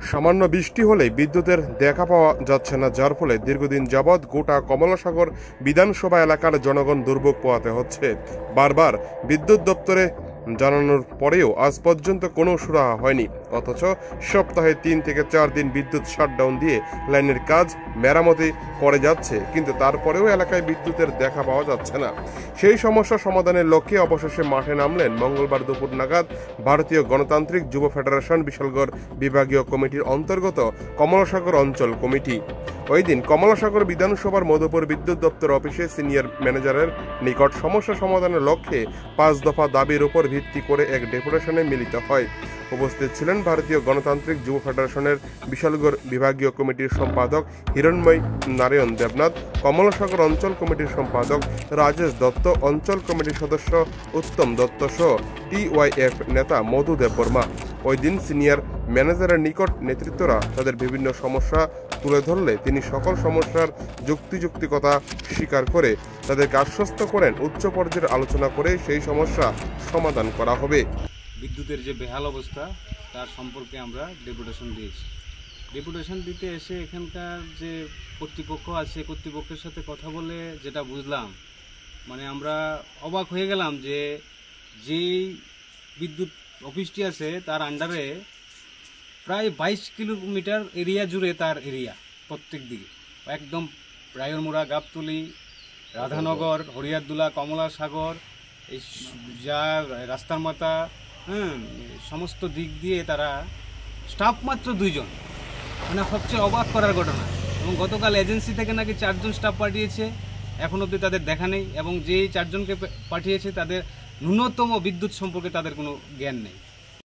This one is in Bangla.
সামান্য বৃষ্টি হলেই বিদ্যুতের দেখা পাওয়া যাচ্ছে না, যার ফলে দীর্ঘদিন যাবৎ গোটা কমলাসাগর বিধানসভা এলাকার জনগণ দুর্ভোগ পোহাতে হচ্ছে। বারবার বিদ্যুৎ দপ্তরে জানানোর পরেও আজ পর্যন্ত কোনো সুরাহা হয়নি, অথচ সপ্তাহে 3 থেকে 4 দিন বিদ্যুৎ শাটডাউন দিয়ে লাইনের কাজ মেরামতি করে যাচ্ছে, কিন্তু তারপরেও এলাকায় বিদ্যুতের দেখা পাওয়া যাচ্ছে না। সেই সমস্যা সমাধানের লক্ষ্যে অবশেষে মাঠে নামলেন মঙ্গলবার দুপুর নাগাদ ভারতীয় গণতান্ত্রিক যুব ফেডারেশন বিশালগড় বিভাগীয় কমিটির অন্তর্গত কমলাসাগর অঞ্চল কমিটি। ওই দিন কমলাসাগর বিধানসভার মধুপুর বিদ্যুৎ দপ্তর অফিসে সিনিয়র ম্যানেজারের নিকট সমস্যা সমাধানের লক্ষ্যে 5 দফা দাবির উপর ভিত্তি করে এক ডেপুটেশনে মিলিত হয়। উপস্থিত ছিলেন ভারতীয় গণতান্ত্রিক যুব ফেডারেশনের বিশালগড় বিভাগীয় কমিটির সম্পাদক হিরণময় নারায়ণ দেবনাথ, কমলাসাগর অঞ্চল কমিটির সম্পাদক রাজেশ দত্ত, অঞ্চল কমিটির সদস্য উত্তম দত্ত সহ TYF নেতা মধু দেববর্মা। ওই দিন সিনিয়র ম্যানেজারের নিকট নেতৃত্বরা তাদের বিভিন্ন সমস্যা তুলে ধরলে তিনি সকল সমস্যার যুক্তিযুক্তিকতা স্বীকার করে তাদেরকে আশ্বস্ত করেন উচ্চ পর্যায়ের আলোচনা করে সেই সমস্যা সমাধান করা হবে। বিদ্যুতের যে বেহাল অবস্থা তার সম্পর্কে আমরা ডেপুটেশন দিয়েছি। ডেপুটেশন দিতে এসে এখানকার যে কর্তৃপক্ষ আছে, কর্তৃপক্ষের সাথে কথা বলে যেটা বুঝলাম, মানে আমরা অবাক হয়ে গেলাম যে যেই বিদ্যুৎ অফিসটি আছে তার আন্ডারে প্রায় 22 কিলোমিটার এরিয়া জুড়ে তার এরিয়া, প্রত্যেক দিকে একদম রায়রমুড়া, গাবতলী, রাধানগর, হরিয়ারদুলা, কমলাসাগর, এই যা রাস্তার মাথা, সমস্ত দিক দিয়ে তারা স্টাফ মাত্র 2 জন, মানে সবচেয়ে অবাক করার ঘটনা। এবং গতকাল এজেন্সি থেকে নাকি 4 জন স্টাফ পাঠিয়েছে, এখন অবধি তাদের দেখা নেই, এবং যেই 4 জনকে পাঠিয়েছে তাদের ন্যূনতম বিদ্যুৎ সম্পর্কে তাদের কোনো জ্ঞান নেই।